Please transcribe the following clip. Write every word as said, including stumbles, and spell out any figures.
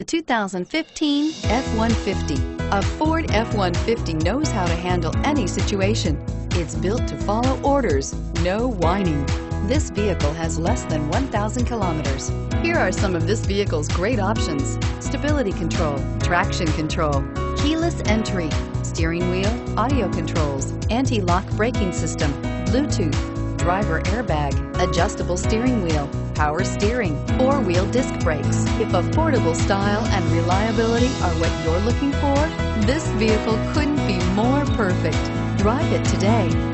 The two thousand fifteen F one fifty. A Ford F one fifty knows how to handle any situation. It's built to follow orders, no whining. This vehicle has less than one thousand kilometers. Here are some of this vehicle's great options: stability control, traction control, keyless entry, steering wheel audio controls, anti-lock braking system, Bluetooth, driver airbag, adjustable steering wheel, power steering, four-wheel disc brakes. If affordable style and reliability are what you're looking for, this vehicle couldn't be more perfect. Drive it today.